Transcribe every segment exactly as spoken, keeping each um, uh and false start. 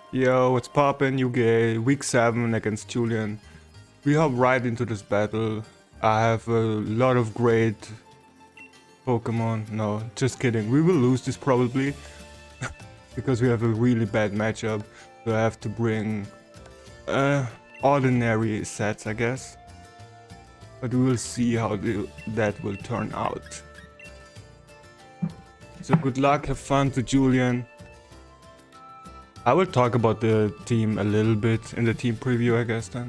Yo, what's poppin', U K? Week seven against Julian. We hop right into this battle. I have a lot of great Pokemon. No, just kidding. We will lose this probably. Because we have a really bad matchup. So I have to bring uh, ordinary sets, I guess. But we will see how the, that will turn out. So good luck, have fun to Julian. I will talk about the team a little bit in the team preview, I guess, then.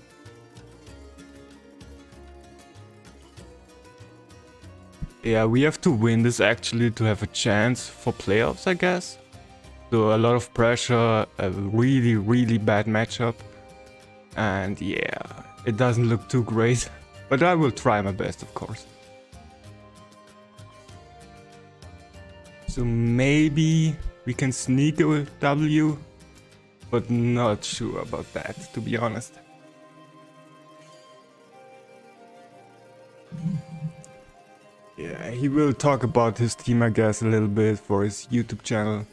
Yeah, we have to win this actually to have a chance for playoffs, I guess. So a lot of pressure, a really, really bad matchup. And yeah, it doesn't look too great. But I will try my best, of course. So maybe we can sneak a W, but not sure about that, to be honest. Yeah, he will talk about his team, I guess, a little bit for his YouTube channel.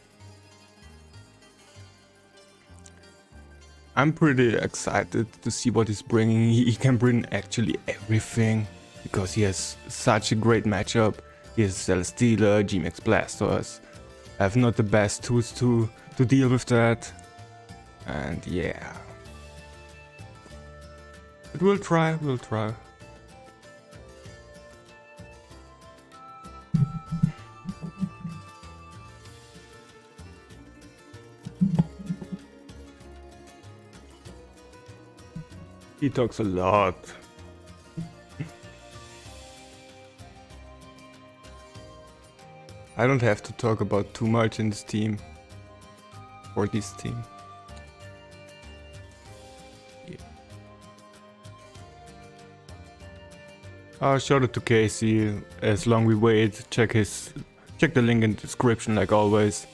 I'm pretty excited to see what he's bringing. He, he can bring actually everything, because he has such a great matchup. He has Celesteela, G-Max Blastoise. I have not the best tools to, to deal with that. And yeah. But we'll try, we'll try. He talks a lot. I don't have to talk about too much in this team. For this team. Yeah. Uh, shout out to Casey. As long we wait, check his check the link in the description like always.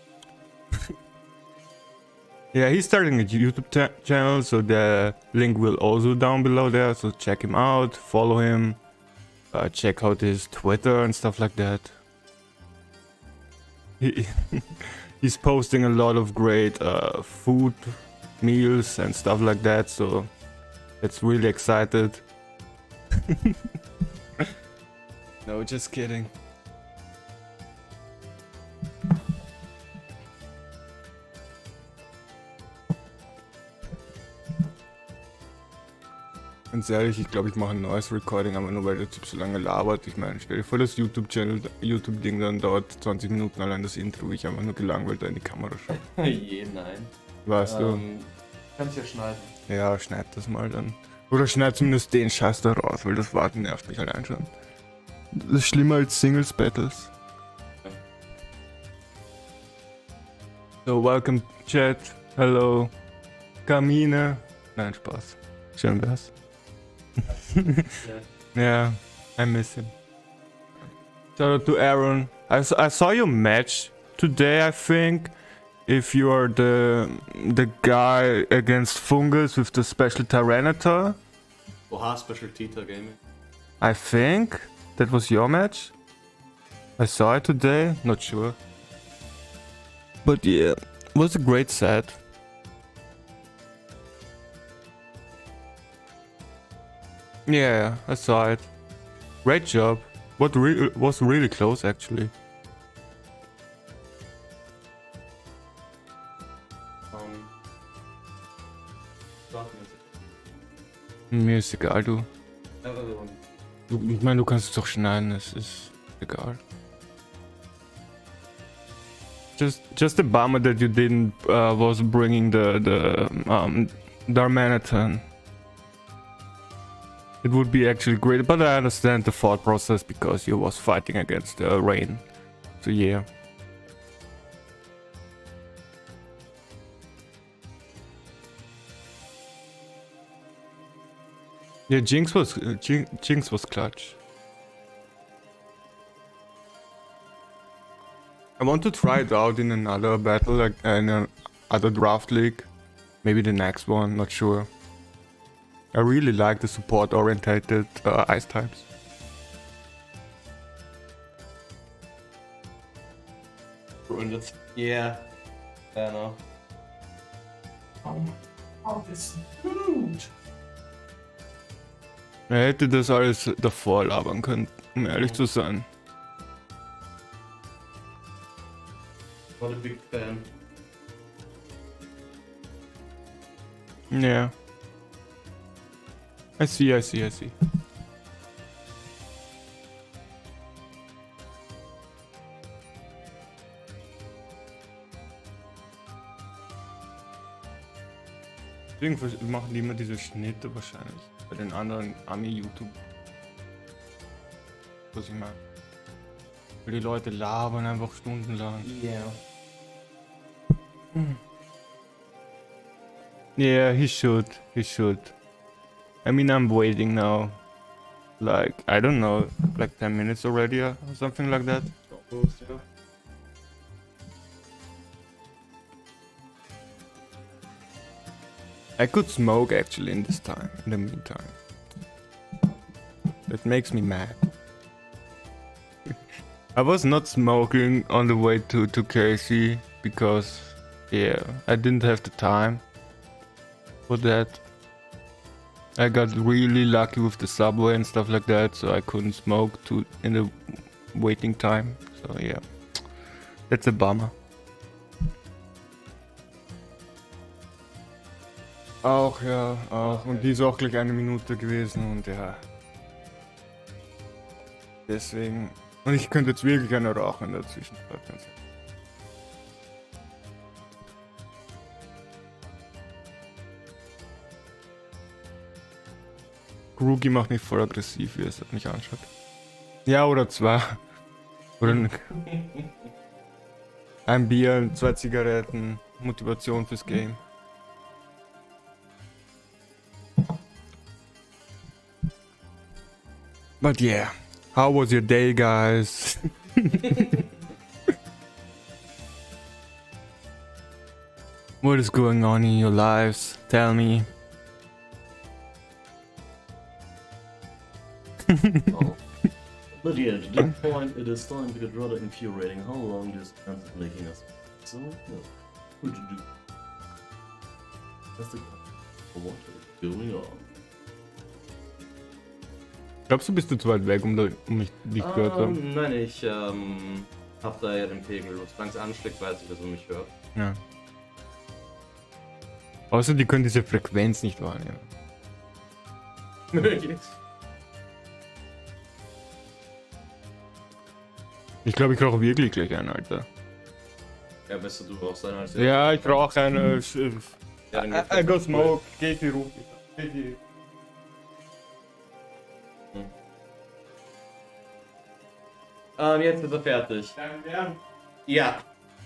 Yeah, he's starting a YouTube channel, so the link will also down below there, so check him out, follow him, uh, check out his Twitter and stuff like that. He, he's posting a lot of great uh, food, meals and stuff like that, so it's really excited. No, just kidding. Ganz ehrlich, ich glaube, ich mache ein neues Recording, aber nur weil der Typ so lange labert. Ich meine, stell dir vor, das YouTube-Channel, YouTube-Ding dann dauert zwanzig Minuten allein das Intro, ich einfach nur gelangweilt da in die Kamera schaue. Je, nein. Weißt ähm, du? Kannst ja schneiden. Ja, schneid das mal dann. Oder schneid zumindest den Scheiß da raus, weil das Warten nervt mich allein schon. Das ist schlimmer als Singles-Battles. Okay. So, welcome Chat, hello, Kamine. Nein, Spaß. Schön wär's. Yeah. Yeah, I miss him. Shout out to Aaron. I, I saw your match today, I think. If you are the the guy against Fungus with the special Tyranitar. Oha, Special Tita Gaming. I think that was your match. I saw it today, not sure. But yeah, it was a great set. Yeah, I saw it. Great job. What re was really close actually. Um, Mir ist egal, du. du ich meine, du kannst es doch schneiden, es ist egal. Just, just a bummer that you didn't uh, was bringing the the um, Darmanitan. It would be actually great, but I understand the thought process because you was fighting against uh, Rain. So yeah. Yeah, Jinx was uh, Jinx, Jinx was clutch. I want to try it out in another battle, like in another draft league. Maybe the next one, not sure. I really like the support-orientated uh, ice types. Yeah, I know. Oh, ist gut. Er hätte das alles davor labern können, um ehrlich zu sein. Not a big fan. Yeah. I see, I see, I see. Deswegen vers- machen die immer diese Schnitte wahrscheinlich. Bei den anderen Ami-YouTube. Was ich meine. Weil die Leute labern einfach stundenlang. Yeah. Yeah, he should. He should. I mean, I'm waiting now. Like, I don't know, like ten minutes already or something like that. Almost, yeah. I could smoke actually in this time, in the meantime. That makes me mad. I was not smoking on the way to, to K C because, yeah, I didn't have the time for that. I got really lucky with the subway and stuff like that, so I couldn't smoke to in the waiting time. So yeah, that's a bummer. Auch, ja, auch. Und die ist auch gleich eine Minute gewesen und ja. Deswegen. Und ich könnte jetzt wirklich eine rauchen in der Zwischenzeit. Grookey macht mich voll aggressiv, wie er es mich anschaut. Ja, oder zwei. Oder ein, ein Bier, zwei Zigaretten, Motivation fürs Game. But yeah, how was your day, guys? What is going on in your lives? Tell me. Oh. But yeah, to the point, it is time to get rather infuriating how long this chance is making us. So, no. What to do? That's the what is going on? Glaubst du, bist du zu weit weg, um, da, um mich dich gehört zu haben? Ähm, nein, ich ähm, hab da ja den Pegel. Solange es anschlägt, weiß ich, dass er mich hört. Ja. Außer die können diese Frequenz nicht wahrnehmen. Möglich. Ich glaube, ich rauche wirklich gleich einen, Alter. Ja, besser du rauchst einen als Ja, ich rauche eine. Ja, dann I, I go smoke. Katie ruft mich. Katie. Ähm, jetzt ist er fertig. Ja.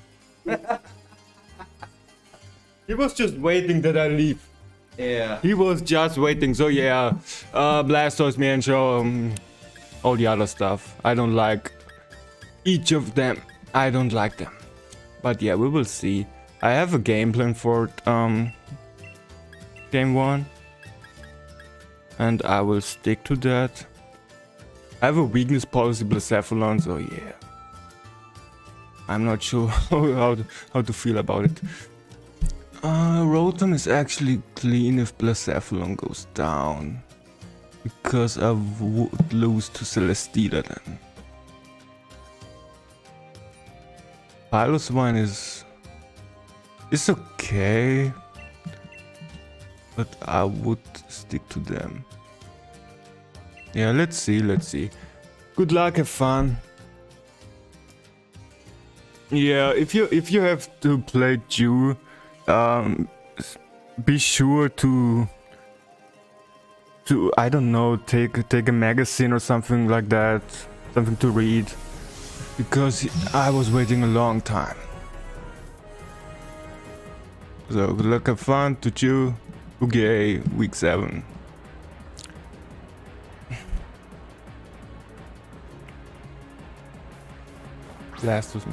He was just waiting that I leave. Ja. He was just waiting. So yeah, uh, Blastoise, man, show um, all the other stuff. I don't like each of them. I don't like them. But yeah, we will see. I have a game plan for um game one, and I will stick to that. I have a weakness policy Blacephalon, so yeah. I'm not sure how to, how to feel about it. Uh, Rotom is actually clean if Blacephalon goes down, because I would lose to Celesteela then. Piloswine is is okay, but I would stick to them. Yeah, let's see, let's see. Good luck, have fun. Yeah, if you if you have to play Jew, um, be sure to to I don't know take take a magazine or something like that, something to read, because I was waiting a long time. So good luck, have fun to Jew, Uga week seven. Last was me.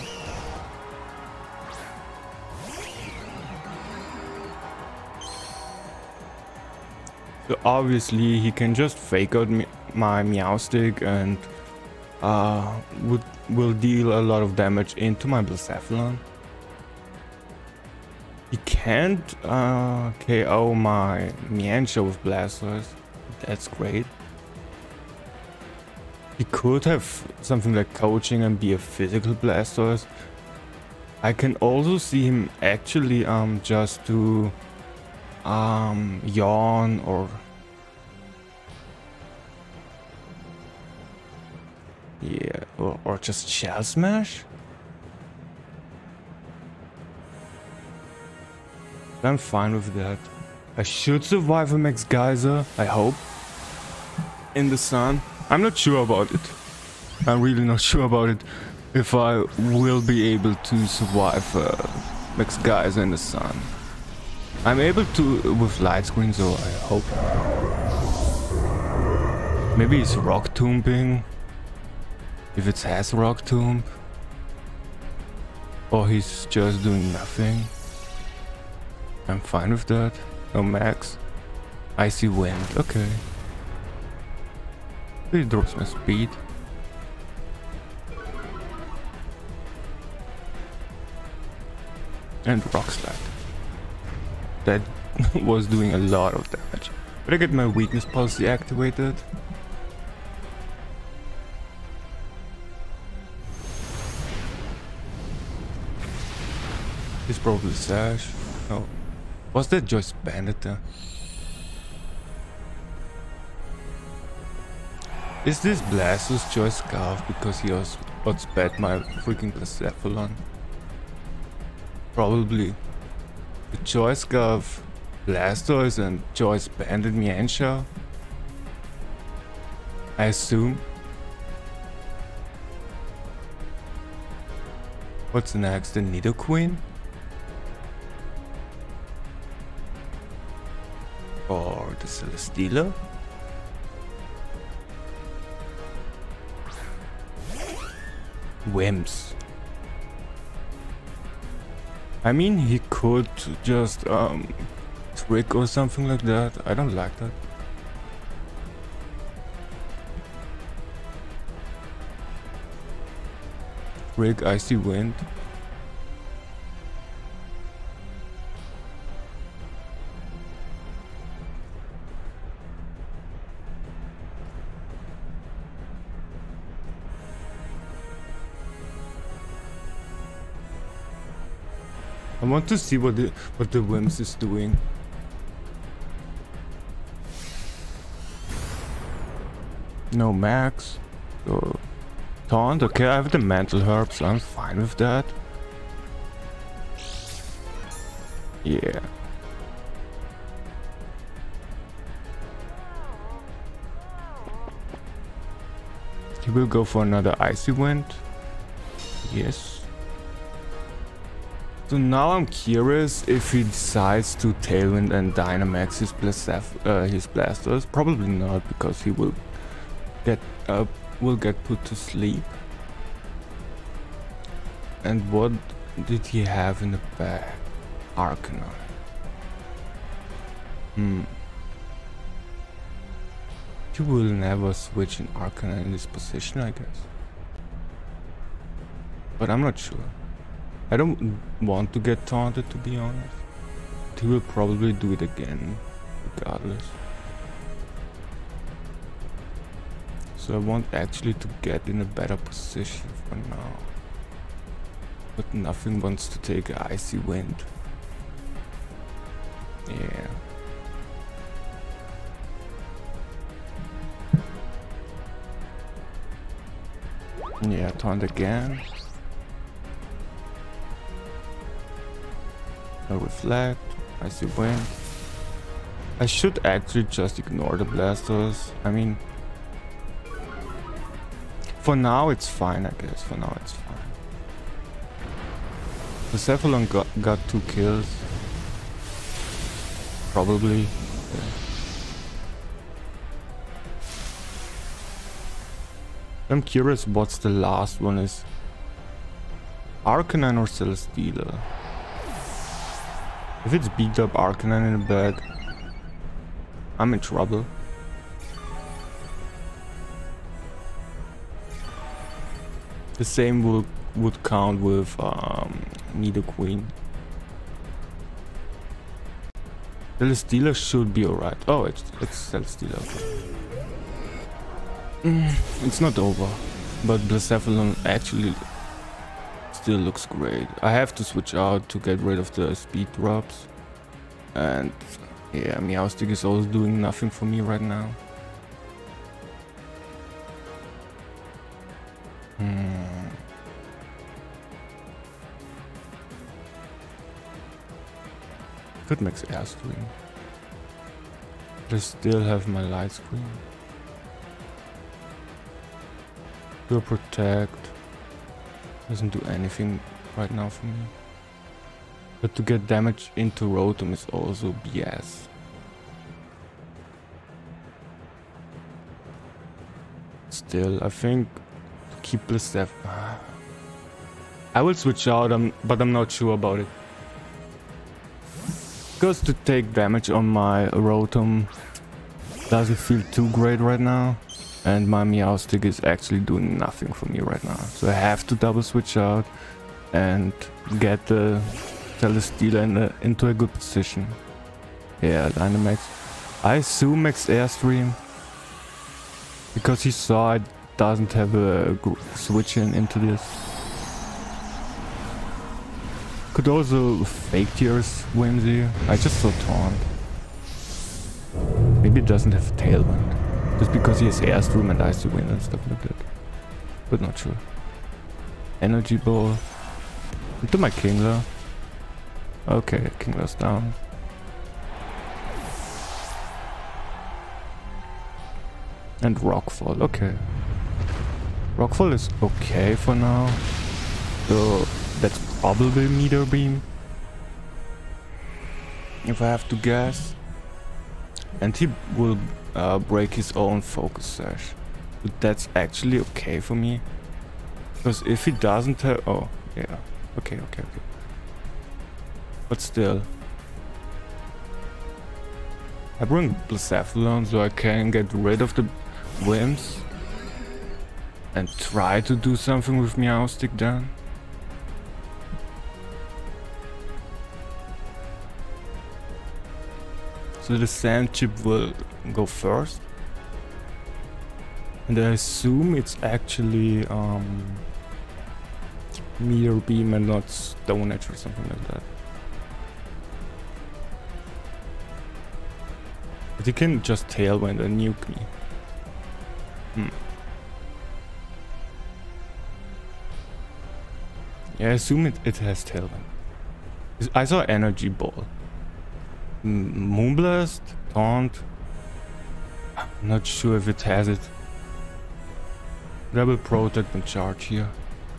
So obviously he can just fake out me my Meowstic and uh, would will deal a lot of damage into my Blacephalon. He can't uh, K O my Mienshao with Blastoise. That's great. He could have something like coaching and be a physical Blastoise. I can also see him actually um just do um yawn or yeah or, or just Shell Smash. I'm fine with that. I should survive a Max Geyser, I hope. In the sun. I'm not sure about it. I'm really not sure about it. If I will be able to survive uh, Max Geyser in the sun. I'm able to with Light Screen, so I hope. Maybe it's Rock Tombing. If it has Rock Tomb. Or he's just doing nothing. I'm fine with that. No Max. Icy Wind, okay. It drops my speed. And Rock Slide. That was doing a lot of damage. But I get my weakness policy activated. It's probably Sash. No. Was that Joyce Bandit there? Is this Blastoise Joyce Scarf because he was outspat my freaking Blacephalon? Probably. The Joyce Scarf Blastoise and Joyce Bandit Mienshao? I assume. What's next? The Nidoqueen? Or the Celesteela? Wimps. I mean, he could just um trick or something like that. I don't like that. Trick, Icy Wind. I want to see what the what the Wimps is doing. No Max. So Taunt, okay, I have the Mantle Herb, so I'm fine with that. Yeah. He will go for another Icy Wind. Yes. So now I'm curious if he decides to Tailwind and Dynamax his, Blastaf uh, his Blastoise. Probably not, because he will get uh, will get put to sleep. And what did he have in the bag? Arcanine. Hmm. You will never switch an Arcanine in this position, I guess. But I'm not sure. I don't want to get taunted, to be honest. He will probably do it again, regardless. So I want actually to get in a better position for now. But nothing wants to take an Icy Wind. Yeah. Yeah, taunt again. No Reflect, Icy Wind. I should actually just ignore the Blastoise. I mean, for now it's fine, I guess. For now it's fine. The Cephalon got, got two kills. Probably. Yeah. I'm curious what's the last one is. Arcanine or Celesteela? If it's beat up Arcanine in the bag, I'm in trouble. The same will, would count with um, Nidoqueen. Celesteela should be alright. Oh, it's, it's Celesteela. Mm, it's not over, but Blacephalon actually still looks great. I have to switch out to get rid of the speed drops. And yeah, Meowstic is also doing nothing for me right now. Hmm. Could max Airstream. But I still have my light screen. Pure Protect doesn't do anything right now for me. But to get damage into Rotom is also B S. Still, I think to keep Blacephalon, I will switch out, um, but I'm not sure about it. Because to take damage on my Rotom doesn't feel too great right now. And my Meowstic is actually doing nothing for me right now. So I have to double switch out and get the Celesteela in a, into a good position. Yeah, Dynamax. I assume Max Airstream. Because he saw it doesn't have a switch in into this. Could also fake tears Whimsy. I just saw Taunt. Maybe it doesn't have Tailwind. Just because he has Airstream and Icy Wind and stuff like that. But not sure. Energy Ball. Into my Kingler. Okay, Kingler's down. And Rockfall, okay. Rockfall is okay for now. So that's probably Meteor Beam. If I have to guess. And he will uh, break his own Focus Sash. But that's actually okay for me. Because if he doesn't have... Oh, yeah. Okay, okay, okay. But still. I bring Blacephalon so I can get rid of the Whims. And try to do something with Meowstic then. So the Sand Chip will go first. And I assume it's actually um, Meteor Beam and not Stone Edge or something like that. But he can just Tailwind and nuke me. Hmm. Yeah, I assume it, it has Tailwind. I saw Energy Ball. Moonblast? Taunt? I'm not sure if it has it. But I will Protect and charge here.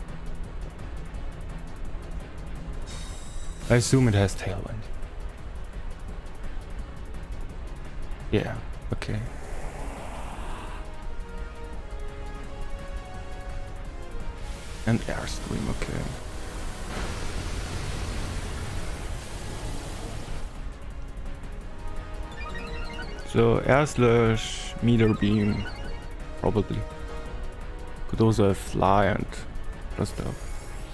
I assume it has Tailwind. Yeah, okay. And Airstream, okay. So Air Slash, Meteor Beam, probably. Could also have Fly and other stuff.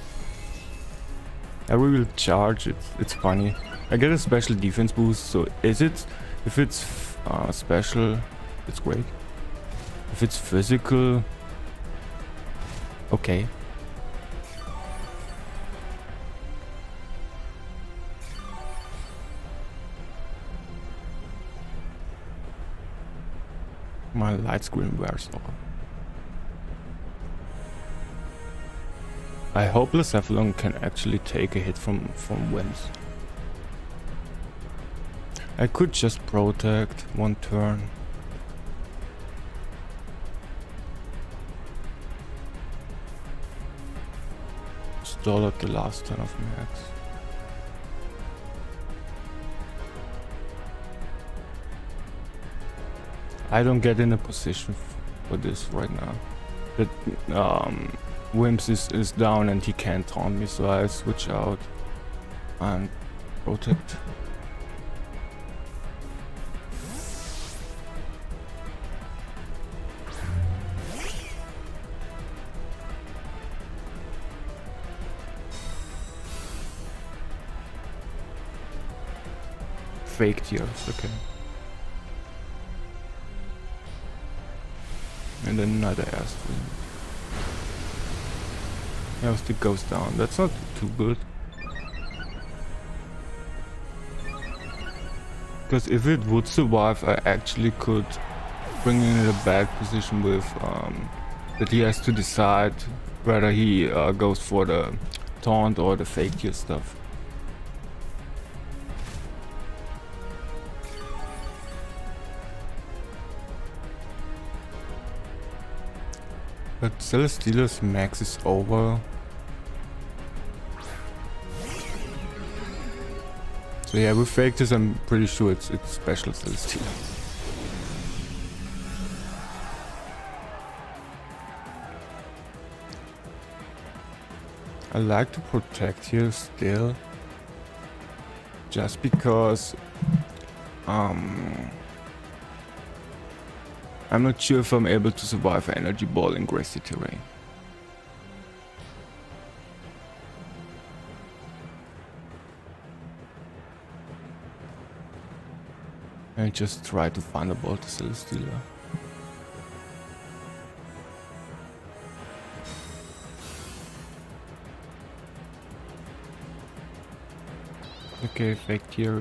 I will charge it. It's funny. I get a special defense boost. So is it? If it's uh, special, it's great. If it's physical, okay. My light screen wears off. I hope Blacephalon can actually take a hit from, from Winds. I could just Protect one turn. Stall at the last turn of Max. I don't get in a position for this right now. That um, Wimps is, is down and he can't taunt me, so I switch out and Protect. fake tears, okay. And then another airstream. Airstick goes down. That's not too good. Because if it would survive, I actually could bring it in a bad position with um, that he has to decide whether he uh, goes for the taunt or the fake tear stuff. But Celesteela's max is over. So yeah, with fake tears, I'm pretty sure it's it's special Celesteela. I like to protect here still, just because um, I'm not sure if I'm able to survive an energy ball in grassy terrain. I just try to find a ball to Celesteela. Okay, fake tears.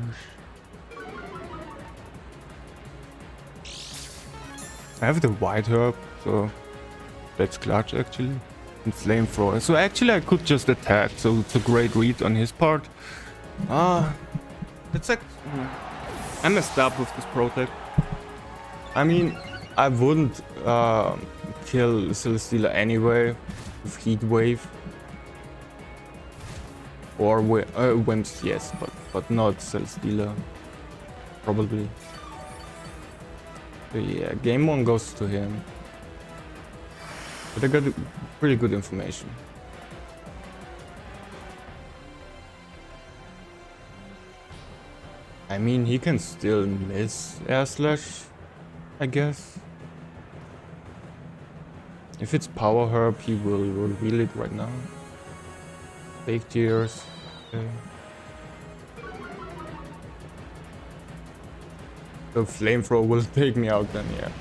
I have the white herb, so that's clutch actually. And flamethrower. So actually I could just attack, so it's a great read on his part. Ah, that's like I messed up with this protect. I mean, I wouldn't uh, kill Celesteela anyway with Heat Wave. Or uh, Wimps, yes, but but not Celesteela, probably. So yeah, game one goes to him. But I got pretty good information. I mean, he can still miss Air Slash, I guess. If it's Power Herb, he will reveal it right now. Fake tears. Okay. The flamethrower will take me out then, yeah.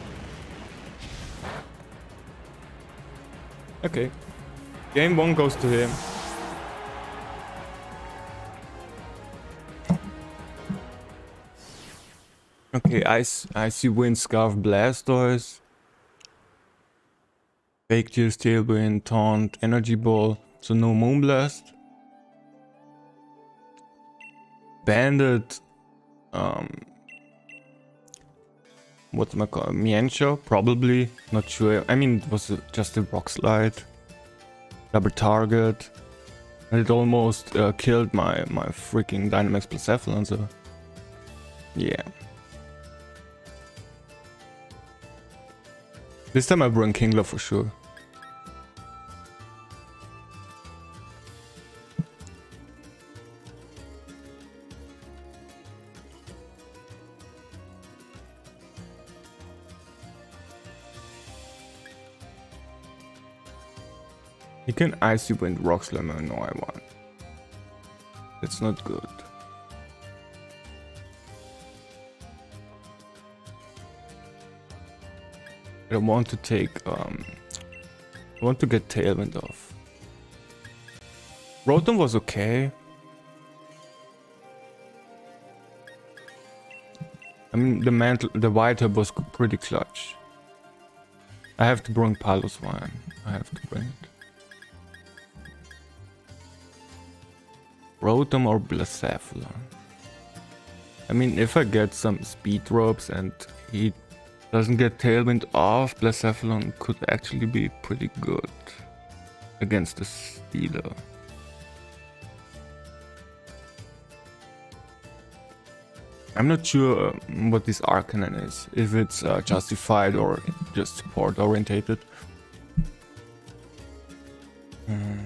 Okay. Game one goes to him. Okay, Ice, Icy Wind, Scarf, Blastoise. Fake Tears, Tailwind, Taunt, Energy Ball. So no Moonblast. Bandit. Um, what's my call? Mienshao? Probably. Not sure. I mean, it was a, just a Rock Slide. Double target. And it almost uh, killed my, my freaking Dynamax Blacephalon, so... Yeah. This time I bring Kingler for sure. He can Icy Wind Rock Slammer, no I want. That's not good. I want to take um I want to get Tailwind off. Rotom was okay. I mean the mantle the white herb was pretty clutch. I have to bring Piloswine. I have to bring it. Rotom or Blacephalon. I mean, if I get some speed drops and he doesn't get Tailwind off, Blacephalon could actually be pretty good against the Steeler. I'm not sure uh, what this Arcanine is, if it's uh, justified or just support orientated. Hmm.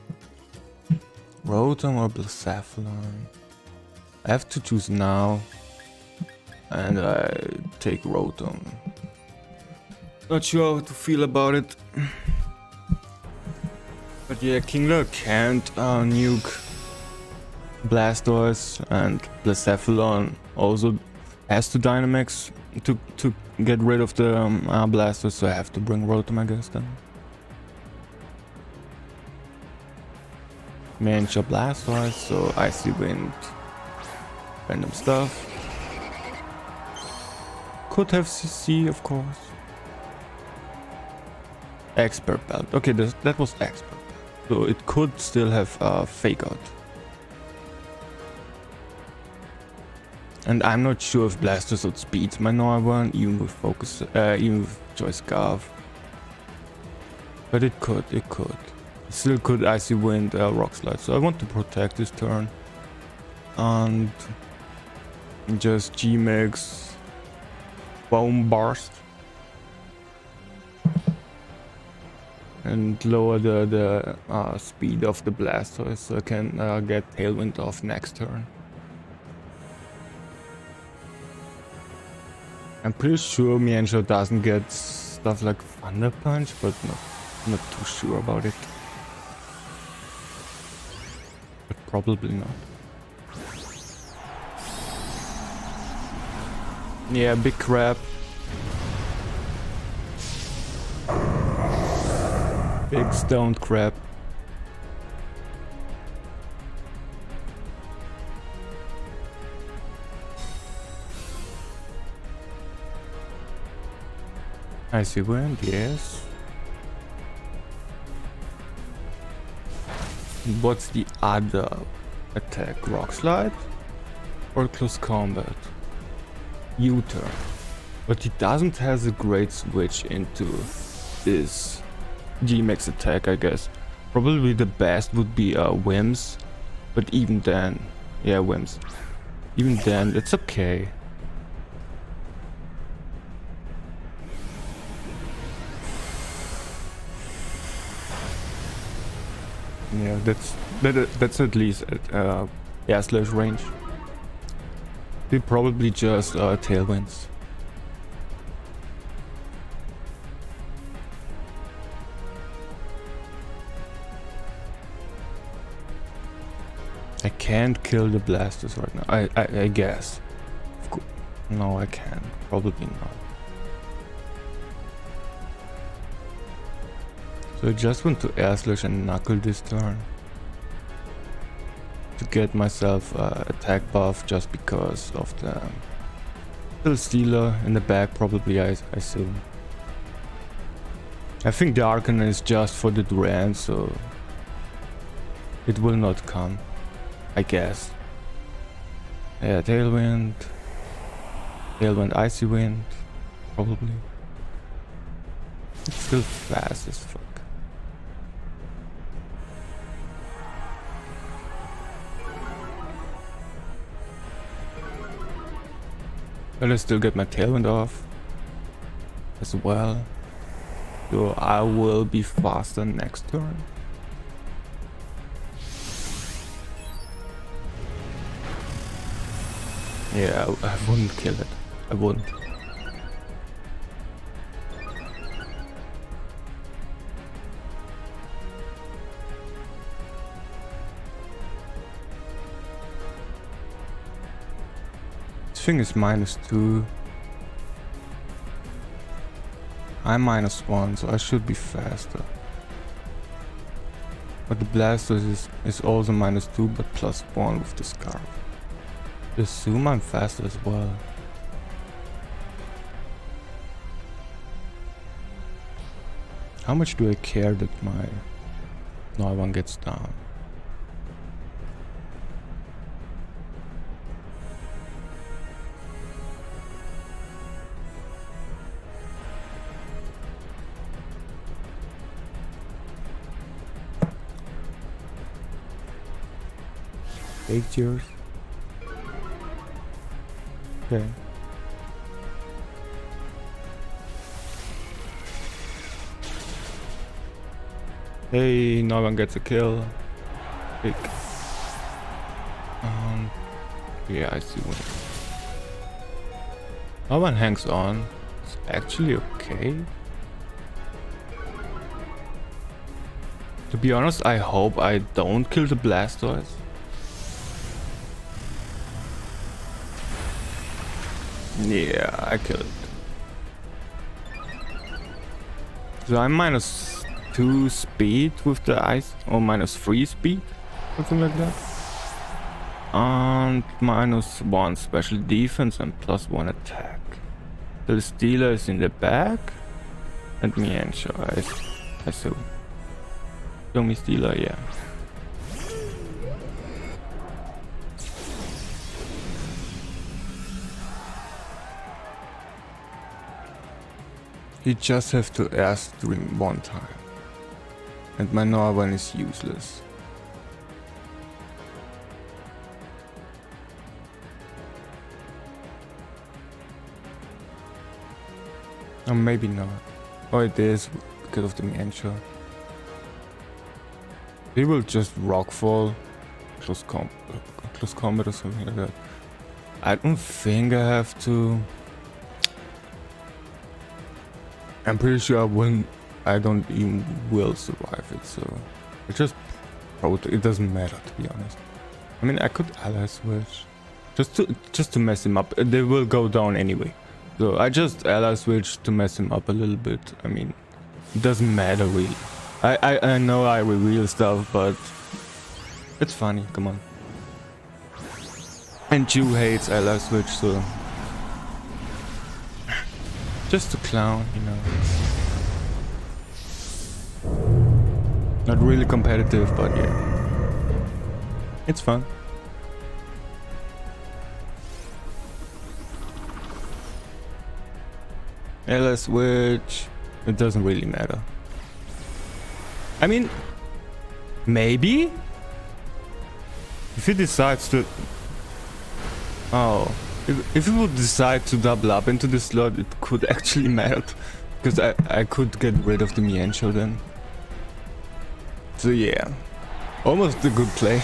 Rotom or Blacephalon? I have to choose now, and I take Rotom. Not sure how to feel about it. But yeah, Kingler can't uh, nuke Blastoise, and Blacephalon also has to Dynamax to to get rid of the um, uh, Blastoise, so I have to bring Rotom, I guess, then. Miniature Blastoise, so Icy Wind, random stuff. Could have C C, of course. Expert Belt. Okay, this, that was Expert Belt. So it could still have uh, Fake Out. And I'm not sure if Blastoise outspeeds my Noivern, even with Focus, uh, even with Choice Scarf. But it could, it could. It still could Icy Wind, uh, Rock Slide. So I want to protect this turn. And just G-Mix, Bombast. And lower the, the uh, speed of the Blastoise so I can uh, get Tailwind off next turn. I'm pretty sure Mienshao doesn't get stuff like Thunder Punch, but not, not too sure about it. But probably not. Yeah, big crab. Big stoned crab. Icy Wind, yes. What's the other attack? Rock Slide or Close Combat? U-turn. But he doesn't have a great switch into this G-Max attack, I guess. Probably the best would be uh, Wims, but even then, yeah, Wims. Even then, it's okay. Yeah, that's that, that's at least at uh, air slash range. They probably just uh, Tailwinds. I can't kill the Blastoise right now. I I, I guess. Of course. No, I can't. Probably not. So I just want to Air Slash and Knuckle this turn. To get myself uh, attack buff just because of the little Stealer in the back, probably, I, I assume. I think the Arcanine is just for the Duran, so it will not come, I guess. Yeah, Tailwind. Tailwind, Icy Wind, probably. It's still fast as fuck. But I still get my Tailwind off as well, so I will be faster next turn. Yeah, I, I wouldn't kill it. I wouldn't. Thing is minus two. I'm minus one, so I should be faster. But the Blastoise is, is also minus two, but plus one with the Scarf. I assume I'm faster as well. How much do I care that my Noivern gets down? Eight years. Okay. Hey, Noivern gets a kill. Big. Um. Yeah, I see one. Noivern hangs on. It's actually okay. To be honest, I hope I don't kill the Blastoise. Yeah, I killed it. So I'm minus two speed with the ice, or minus three speed, something like that. And minus one special defense and plus one attack. The Steeler is in the back, and Mienshao, I, I assume. Show me Steeler, yeah. You just have to airstream one time. And my Norvan is useless. Or maybe not. Or it is because of the Mienshao. He will just rockfall, close, com close combat or something like that. I don't think I have to. I'm pretty sure I won't. I don't even will survive it, so it just it doesn't matter, to be honest. I mean, I could ally switch just to just to mess him up. They will go down anyway, so I just ally switch to mess him up a little bit. I mean, it doesn't matter really. I I, I know I reveal stuff, but it's funny. Come on. And Ju hates ally switch, so just a clown, you know. Not really competitive, but yeah, it's fun. Ally switch, it doesn't really matter. I mean, maybe if he decides to. Oh, if, if he would decide to double up into the slot, it could actually matter, because I, I could get rid of the Mienshao then. So yeah, almost a good play.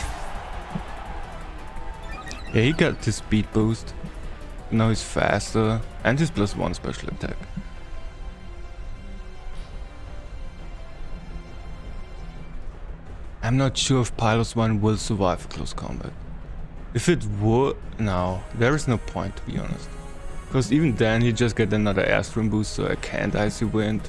Yeah, he got his speed boost. Now he's faster, and his plus one special attack. I'm not sure if Pylos one will survive close combat. If it would, no, there is no point, to be honest. Because even then he just get another airstream boost, so I can't Icy Wind.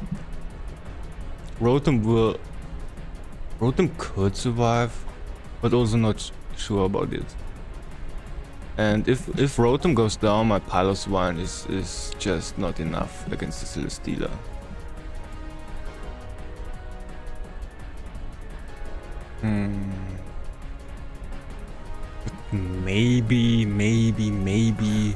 Rotom will... Rotom could survive, but also not sure about it. And if if Rotom goes down, my Pylos one is, is just not enough against the Celesteela. Hmm. Maybe, maybe, maybe.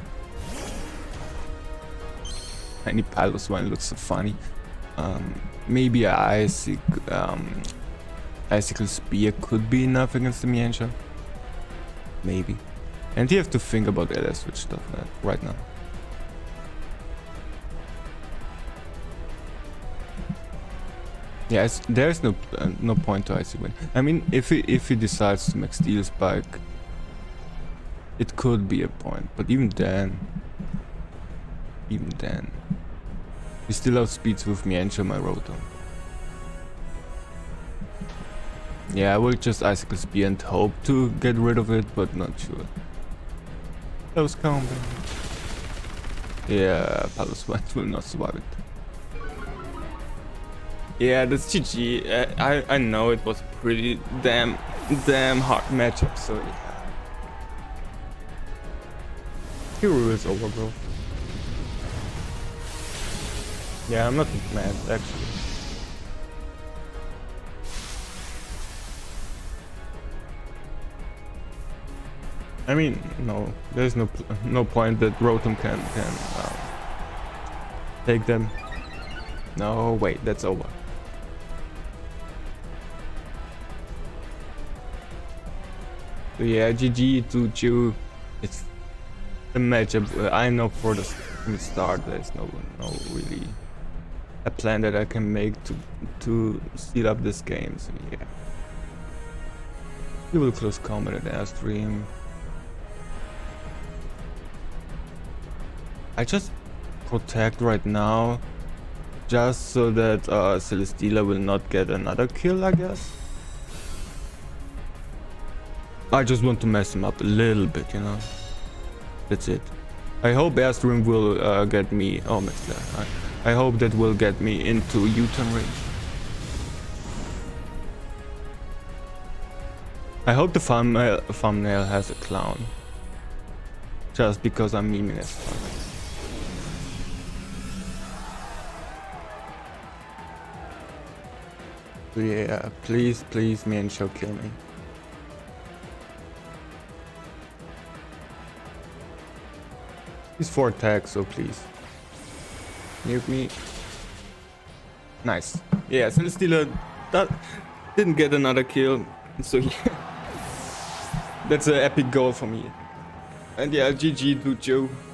Any Pylos one looks so funny. Um, maybe a Icicle, um, Icicle Spear could be enough against the Mienshao. Maybe. And you have to think about Ally Switch stuff uh, right now. Yes, there's no uh, no point to Icy Wind. I mean, if he if he decides to make Steel Spike, it could be a point. But even then, even then, he still outspeeds with Mienshao my Rotom. Yeah, I will just Icicle Spear and hope to get rid of it, but not sure. That was combo. Yeah, Pylos one will not survive it. Yeah, that's G G. Uh, I I know it was a pretty damn damn hard matchup, so yeah. Hero is Overgrowth. Yeah, I'm not mad actually. I mean, no, there's no no point that Rotom can can uh, take them. No, wait, that's over. So yeah, G G to Ju. It's a matchup. I know for the from the start there's no no really a plan that I can make to to speed up this game. So yeah, we will close combat at Airstream. I just protect right now, just so that uh, Celesteela will not get another kill, I guess. I just want to mess him up a little bit, you know. That's it. I hope Airstream will uh, get me. Oh, missed that. I, I hope that will get me into U-turn range. I hope the thumbnail, thumbnail has a clown. Just because I'm memeing as fuck. Yeah, please, please, Mienshao, kill me. He's four attacks, so please. Nuke me. Nice. Yeah, Celesteela that didn't get another kill. So yeah. That's an epic goal for me. And yeah, G G Blue Joe.